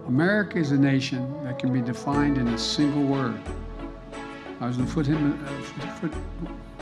America is a nation that can be defined in a single word. I was going to